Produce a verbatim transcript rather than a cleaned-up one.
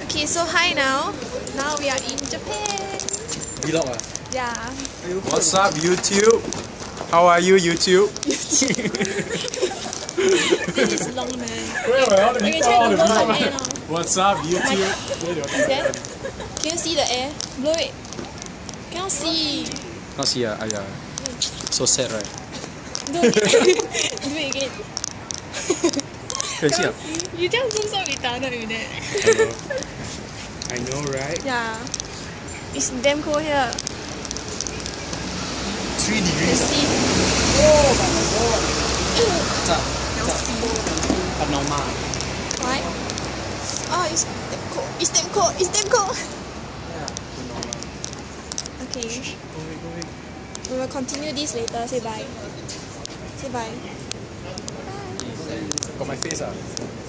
Okay, so hi now. Now we are in Japan. Vlog ah? Yeah. What's up, YouTube? How are you, YouTube? This is long man. Wait, wait, We can try to blow some air now. What's up, YouTube? Is that? Can you see the air? Blow it. Cannot see. Not see, uh, yeah. So sad, right? Do it. Do it again. Can you see? Uh? You just look so retarded with that. I know, right? Yeah. It's damn cold here. Three You degrees. see? Oh my god! What's up? What's up? Abnormal. Why? Oh, it's damn cold. It's damn cold. It's damn cold. Okay. Go away, go away. We will continue this later. Say bye. Say bye. Got my face, ah.